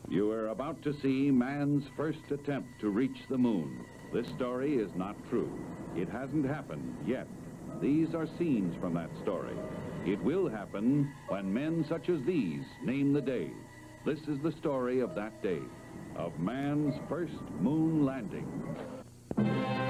You are about to see man's first attempt to reach the moon. This story is not true. It hasn't happened yet. These are scenes from that story. It will happen when men such as these name the day. This is the story of that day, of man's first moon landing.